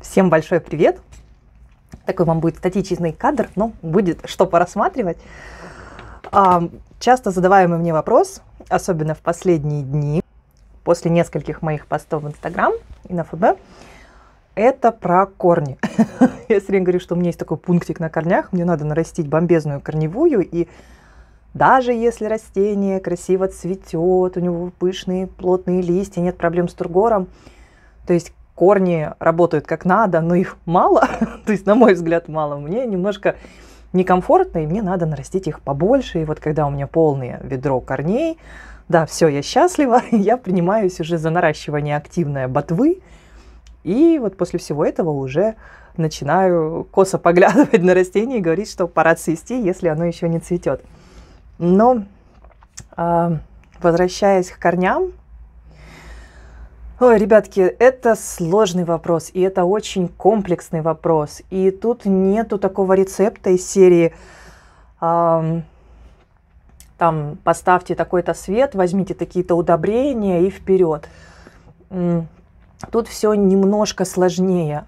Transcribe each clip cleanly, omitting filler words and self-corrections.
Всем большой привет! Такой вам будет статичный кадр, но будет что порассматривать. Часто задаваемый мне вопрос, особенно в последние дни, после нескольких моих постов в Инстаграм и на ФБ, это про корни. Я все время говорю, что у меня есть такой пунктик на корнях, мне надо нарастить бомбезную корневую, и даже если растение красиво цветет, у него пышные плотные листья, нет проблем с тургором, то есть корни работают как надо, но их мало, то есть, на мой взгляд, мало, мне немножко некомфортно, и мне надо нарастить их побольше. И вот когда у меня полное ведро корней, да, все, я счастлива, я принимаюсь уже за наращивание активной ботвы, и вот после всего этого уже начинаю косо поглядывать на растение и говорить, что пора цвести, если оно еще не цветет. Но возвращаясь к корням, ой, ребятки, это сложный вопрос, и это очень комплексный вопрос. И тут нету такого рецепта из серии там поставьте такой-то свет, возьмите такие-то удобрения и вперед. Тут все немножко сложнее.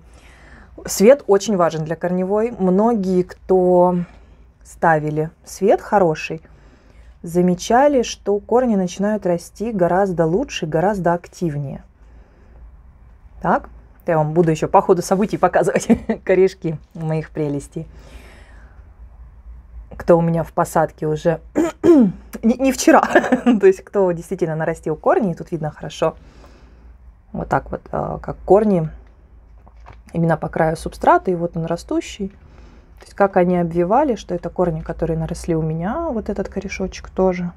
Свет очень важен для корневой. Многие, кто ставили свет хороший, замечали, что корни начинают расти гораздо лучше, гораздо активнее. Так, я вам буду еще по ходу событий показывать корешки моих прелестей. Кто у меня в посадке уже не вчера, то есть кто действительно нарастил корни, тут видно хорошо, вот так вот, как корни именно по краю субстрата, и вот он растущий. То есть как они обвивали, что это корни, которые наросли у меня, вот этот корешочек тоже.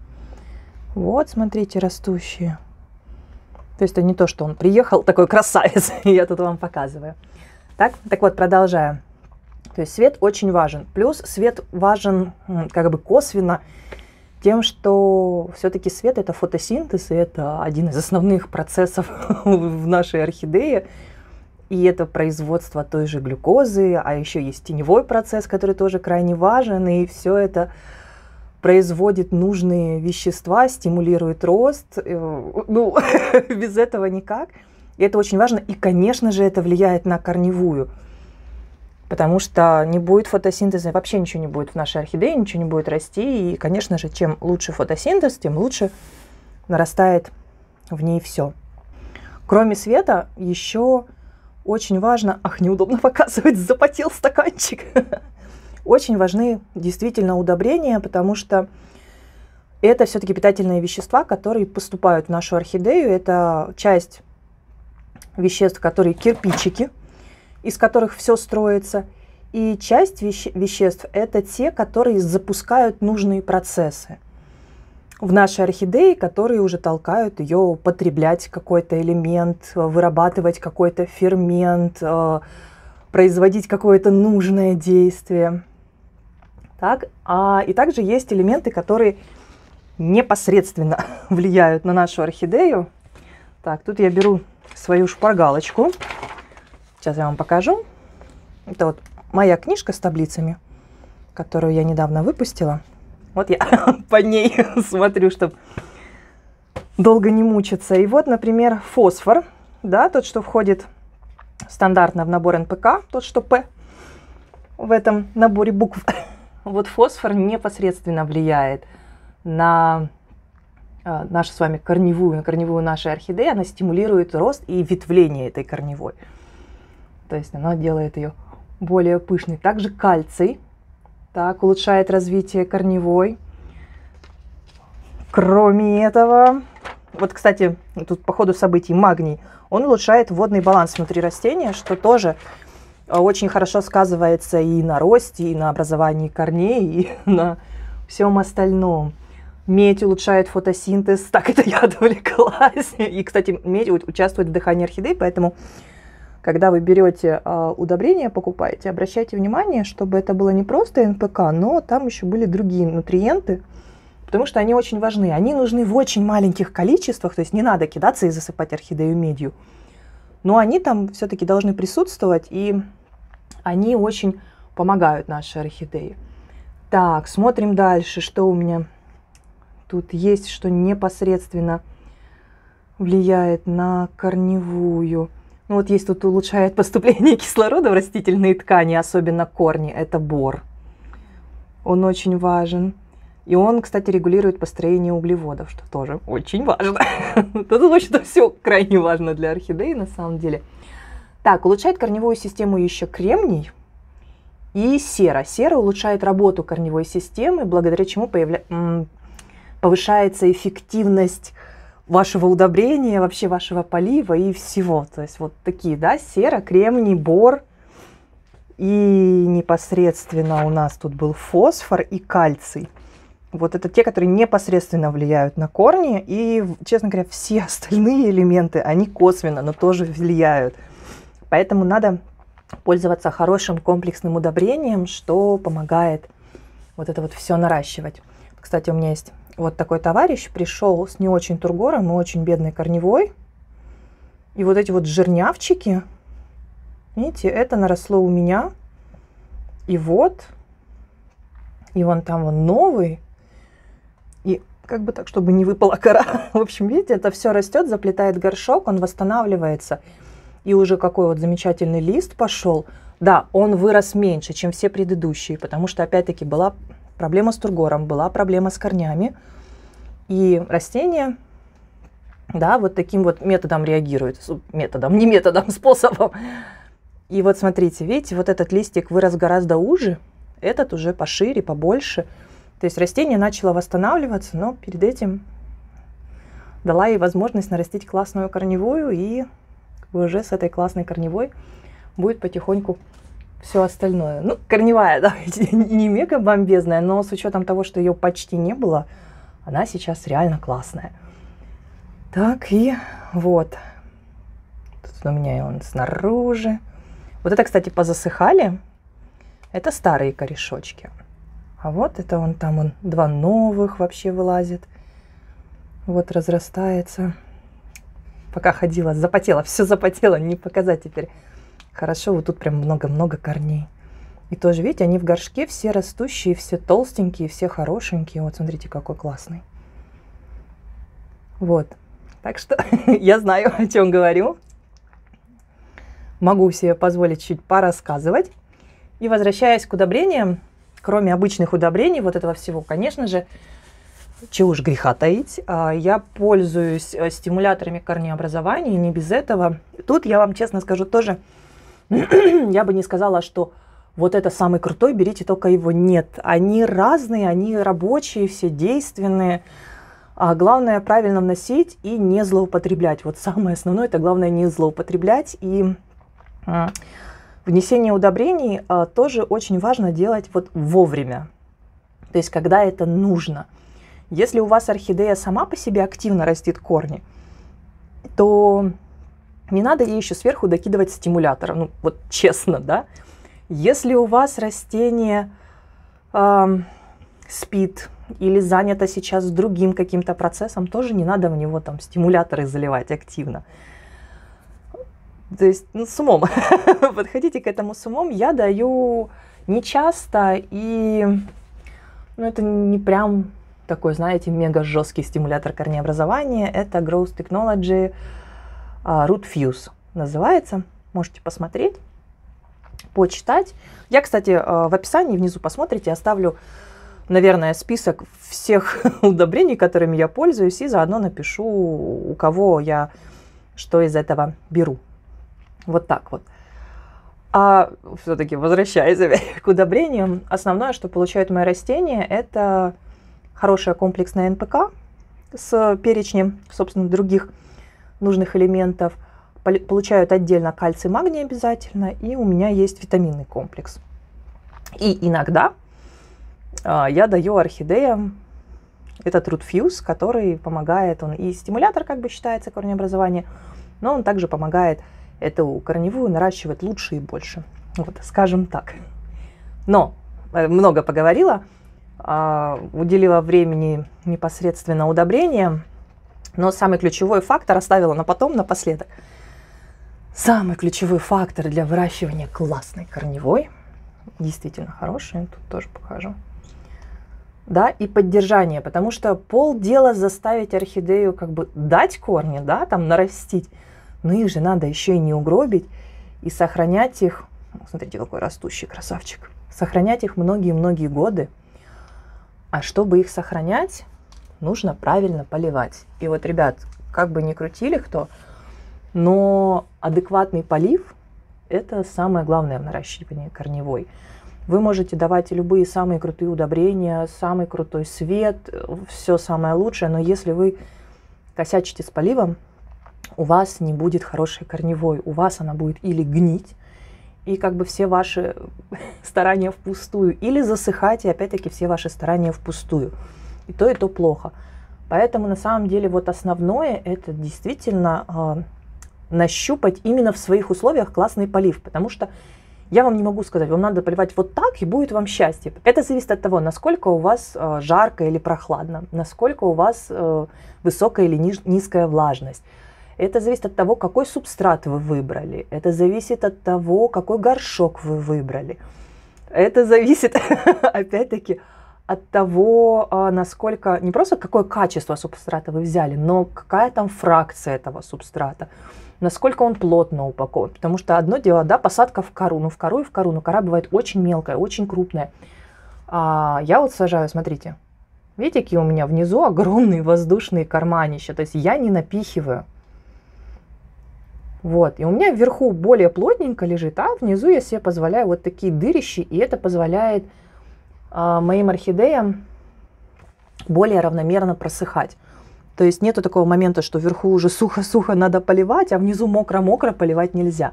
Вот, смотрите, растущие. То есть это не то, что он приехал, такой красавец, и я тут вам показываю. Так вот, продолжаем. То есть свет очень важен. Плюс свет важен как бы косвенно тем, что все-таки свет — это фотосинтез, и это один из основных процессов в нашей орхидее. И это производство той же глюкозы, а еще есть теневой процесс, который тоже крайне важен, и все это производит нужные вещества, стимулирует рост. Ну, без этого никак. И это очень важно, и, конечно же, это влияет на корневую, потому что не будет фотосинтеза, вообще ничего не будет в нашей орхидее, ничего не будет расти, и, конечно же, чем лучше фотосинтез, тем лучше нарастает в ней все. Кроме света, еще очень важно, неудобно показывать, запотел стаканчик. Очень важны действительно удобрения, потому что это все-таки питательные вещества, которые поступают в нашу орхидею. Это часть веществ, которые кирпичики, из которых все строится. И часть веществ – это те, которые запускают нужные процессы в нашей орхидее, которые уже толкают ее употреблять какой-то элемент, вырабатывать какой-то фермент, производить какое-то нужное действие. Так? И также есть элементы, которые непосредственно влияют на нашу орхидею. Так, тут я беру свою шпаргалочку. Сейчас я вам покажу. Это вот моя книжка с таблицами, которую я недавно выпустила. Вот я по ней смотрю, чтобы долго не мучиться. И вот, например, фосфор, да, тот, что входит стандартно в набор НПК, тот, что П в этом наборе букв. Вот фосфор непосредственно влияет на нашу с вами корневую, на корневую нашей орхидеи. Она стимулирует рост и ветвление этой корневой. То есть она делает ее более пышной. Также кальций. Так, улучшает развитие корневой. Кроме этого, вот, кстати, тут по ходу событий магний, он улучшает водный баланс внутри растения, что тоже очень хорошо сказывается и на росте, и на образовании корней, и на всем остальном. Медь улучшает фотосинтез. Так, это я отвлеклась. И, кстати, медь участвует в дыхании орхидей, поэтому когда вы берете удобрения, покупаете, обращайте внимание, чтобы это было не просто НПК, но там еще были другие нутриенты, потому что они очень важны. Они нужны в очень маленьких количествах, то есть не надо кидаться и засыпать орхидею медью. Но они там все-таки должны присутствовать, и они очень помогают нашей орхидее. Так, смотрим дальше, что у меня тут есть, что непосредственно влияет на корневую. Ну вот есть тут улучшает поступление кислорода в растительные ткани, особенно корни, это бор. Он очень важен. И он, кстати, регулирует построение углеводов, что тоже очень важно. Тут, в общем-то, все крайне важно для орхидеи на самом деле. Так, улучшает корневую систему еще кремний и сера. Сера улучшает работу корневой системы, благодаря чему повышается эффективность вашего удобрения, вообще вашего полива и всего. То есть вот такие, да, сера, кремний, бор. И непосредственно у нас тут был фосфор и кальций. Вот это те, которые непосредственно влияют на корни. И, честно говоря, все остальные элементы, они косвенно, но тоже влияют. Поэтому надо пользоваться хорошим комплексным удобрением, что помогает вот это вот все наращивать. Кстати, у меня есть вот такой товарищ, пришел с не очень тургором и очень бедной корневой. И вот эти вот жирнявчики, видите, это наросло у меня. И вот, и вон там вон новый. И как бы так, чтобы не выпала кора. В общем, видите, это все растет, заплетает горшок, он восстанавливается. И уже какой вот замечательный лист пошел. Да, он вырос меньше, чем все предыдущие, потому что, опять-таки, была проблема с тургором, была проблема с корнями. И растение, да, вот таким вот методом реагирует. Методом, не методом, способом. И вот смотрите, видите, вот этот листик вырос гораздо уже, этот уже пошире, побольше. То есть растение начало восстанавливаться, но перед этим дала ей возможность нарастить классную корневую, и уже с этой классной корневой будет потихоньку все остальное. Ну, корневая, да, не мега бомбезная, но с учетом того, что ее почти не было, она сейчас реально классная. Так, и вот. Тут у меня он снаружи. Вот это, кстати, позасыхали. Это старые корешочки. А вот это он там, он два новых вообще вылазит. Вот разрастается. Пока ходила, запотела, все запотело, не показать теперь. Хорошо, вот тут прям много-много корней. И тоже, видите, они в горшке все растущие, все толстенькие, все хорошенькие. Вот смотрите, какой классный. Вот. Так что я знаю, о чем говорю. Могу себе позволить чуть порассказывать. И возвращаясь к удобрениям, кроме обычных удобрений, вот этого всего, конечно же, чего уж греха таить, я пользуюсь стимуляторами корнеобразования, и не без этого. Тут я вам честно скажу тоже, я бы не сказала, что вот это самый крутой, берите только его. Нет, они разные, они рабочие, все действенные. А главное правильно вносить и не злоупотреблять. Вот самое основное, это главное не злоупотреблять. И внесение удобрений тоже очень важно делать вот вовремя. То есть, когда это нужно. Если у вас орхидея сама по себе активно растит корни, то не надо ей еще сверху докидывать стимулятора. Ну, вот честно, да. Если у вас растение спит или занято сейчас другим каким-то процессом, тоже не надо в него там стимуляторы заливать активно. То есть, ну, с умом. Подходите к этому с умом. Я даю не часто, и ну, это не прям такой, знаете, мега жесткий стимулятор корнеобразования. Это Growth Technology Root Fuse называется. Можете посмотреть, почитать. Я, кстати, в описании внизу посмотрите, оставлю, наверное, список всех удобрений, которыми я пользуюсь, и заодно напишу, у кого я что из этого беру. Вот так вот. А все-таки возвращаясь к удобрениям, основное, что получают мои растения, это хорошая комплексная НПК с перечнем, собственно, других нужных элементов. Получают отдельно кальций, магний обязательно, и у меня есть витаминный комплекс. И иногда я даю орхидеям этот Root Fuse, который помогает, он и стимулятор как бы считается корнеобразования, но он также помогает эту корневую наращивать лучше и больше. Вот, скажем так. Но много поговорила, уделила времени непосредственно удобрениям, но самый ключевой фактор оставила на потом, напоследок. Самый ключевой фактор для выращивания классной корневой, действительно хорошей, тут тоже покажу, да, и поддержание, потому что полдела заставить орхидею как бы дать корни, да, там нарастить, но их же надо еще и не угробить, и сохранять их, смотрите, какой растущий красавчик, сохранять их многие-многие годы. А чтобы их сохранять, нужно правильно поливать. И вот, ребят, как бы ни крутили кто, но адекватный полив – это самое главное в наращивании корневой. Вы можете давать любые самые крутые удобрения, самый крутой свет, все самое лучшее, но если вы косячите с поливом, у вас не будет хорошей корневой, у вас она будет или гнить, и как бы все ваши старания впустую, или засыхать, и опять-таки все ваши старания впустую. И то плохо. Поэтому на самом деле вот основное это действительно нащупать именно в своих условиях классный полив, потому что я вам не могу сказать, вам надо поливать вот так, и будет вам счастье. Это зависит от того, насколько у вас жарко или прохладно, насколько у вас высокая или низкая влажность. Это зависит от того, какой субстрат вы выбрали. Это зависит от того, какой горшок вы выбрали. Это зависит, опять-таки, от того, насколько, не просто какое качество субстрата вы взяли, но какая там фракция этого субстрата, насколько он плотно упакован. Потому что одно дело, да, посадка в кору, но кора бывает очень мелкая, очень крупная. Я вот сажаю, смотрите, видите, какие у меня внизу огромные воздушные карманища, то есть я не напихиваю. Вот, и у меня вверху более плотненько лежит, а внизу я себе позволяю вот такие дырищи, и это позволяет моим орхидеям более равномерно просыхать. То есть нету такого момента, что вверху уже сухо-сухо надо поливать, а внизу мокро-мокро поливать нельзя.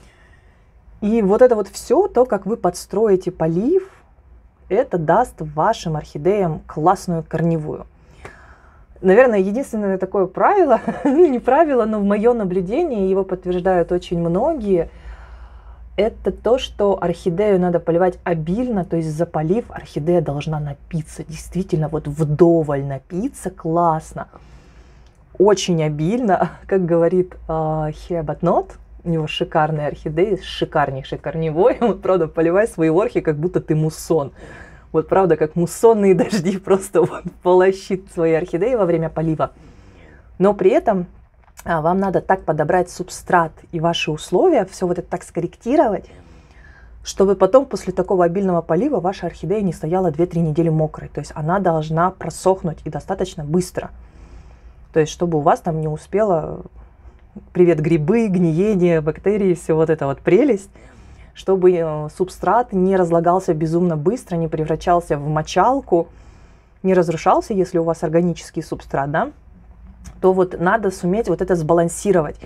И вот это вот все, то, как вы подстроите полив, это даст вашим орхидеям классную корневую. Наверное, единственное такое правило, не правило, но в моем наблюдении, его подтверждают очень многие, это то, что орхидею надо поливать обильно, то есть запалив, орхидея должна напиться, действительно, вот вдоволь напиться, классно, очень обильно, как говорит Here But Not, у него шикарные орхидеи, шикарнейшей корневой, вот правда, поливай свои орхи, как будто ты муссон. Вот правда, как муссонные дожди просто вот полощит свои орхидеи во время полива. Но при этом вам надо так подобрать субстрат и ваши условия, все вот это так скорректировать, чтобы потом после такого обильного полива ваша орхидея не стояла 2-3 недели мокрой. То есть она должна просохнуть и достаточно быстро. То есть чтобы у вас там не успело, привет, грибы, гниение, бактерии, все вот это вот прелесть, чтобы субстрат не разлагался безумно быстро, не превращался в мочалку, не разрушался, если у вас органический субстрат, да, то вот надо суметь вот это сбалансировать.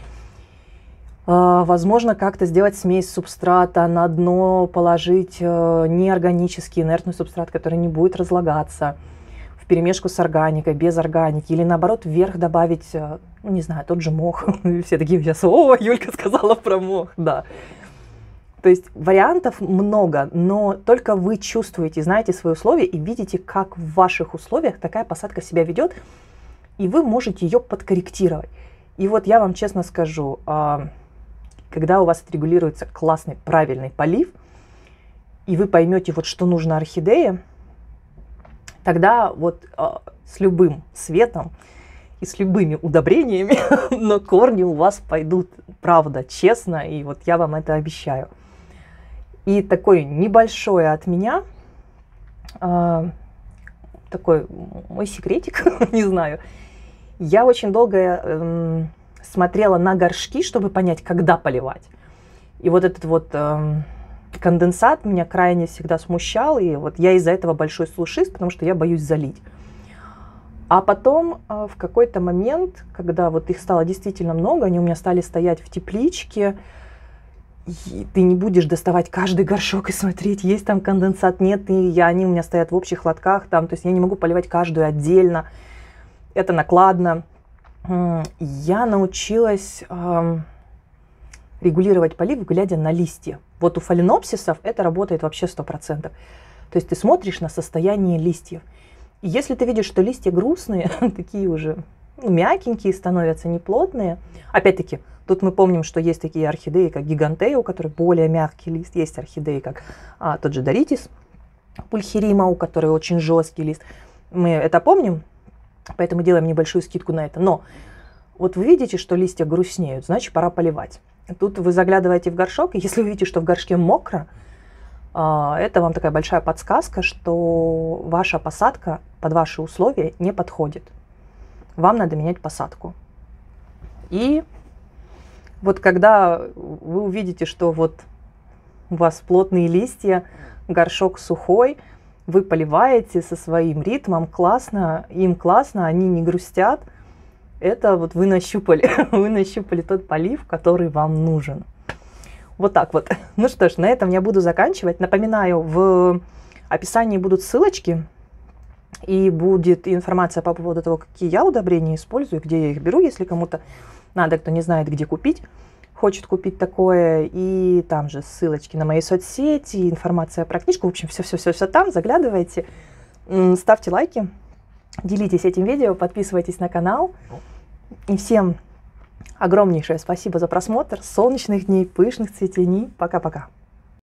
Возможно, как-то сделать смесь субстрата, на дно положить неорганический инертный субстрат, который не будет разлагаться, вперемешку с органикой, без органики, или наоборот вверх добавить, ну, не знаю, тот же мох. Все такие сейчас, о, Юлька сказала про мох, да. То есть вариантов много, но только вы чувствуете, знаете свои условия и видите, как в ваших условиях такая посадка себя ведет, и вы можете ее подкорректировать. И вот я вам честно скажу, когда у вас отрегулируется классный, правильный полив, и вы поймете, вот что нужно орхидее, тогда вот с любым светом и с любыми удобрениями, но корни у вас пойдут, правда, честно, и вот я вам это обещаю. И такой небольшой от меня, такой мой секретик, не знаю, я очень долго смотрела на горшки, чтобы понять, когда поливать. И вот этот вот конденсат меня крайне всегда смущал, и вот я из-за этого большой сушист, потому что я боюсь залить. А потом в какой-то момент, когда вот их стало действительно много, они у меня стали стоять в тепличке, и ты не будешь доставать каждый горшок и смотреть, есть там конденсат, нет, и они у меня стоят в общих лотках, там, то есть я не могу поливать каждую отдельно, это накладно. Я научилась регулировать полив, глядя на листья. Вот у фаленопсисов это работает вообще 100%. То есть ты смотришь на состояние листьев. И если ты видишь, что листья грустные, такие уже мягенькие становятся, неплотные, опять-таки, тут мы помним, что есть такие орхидеи, как гигантея, у которой более мягкий лист, есть орхидеи, как тот же Доритис пульхерима, у которой очень жесткий лист. Мы это помним, поэтому делаем небольшую скидку на это. Но вот вы видите, что листья грустнеют, значит, пора поливать. Тут вы заглядываете в горшок, и если вы видите, что в горшке мокро, это вам такая большая подсказка, что ваша посадка под ваши условия не подходит. Вам надо менять посадку. И вот когда вы увидите, что вот у вас плотные листья, горшок сухой, вы поливаете со своим ритмом, классно, им классно, они не грустят, это вот вы нащупали тот полив, который вам нужен. Вот так вот. Ну что ж, на этом я буду заканчивать. Напоминаю, в описании будут ссылочки, и будет информация по поводу того, какие я удобрения использую, где я их беру, если кому-то надо, кто не знает, где купить, хочет купить такое. И там же ссылочки на мои соцсети, информация про книжку. В общем, все там, заглядывайте, ставьте лайки, делитесь этим видео, подписывайтесь на канал. И всем огромнейшее спасибо за просмотр. Солнечных дней, пышных цветений. Пока-пока.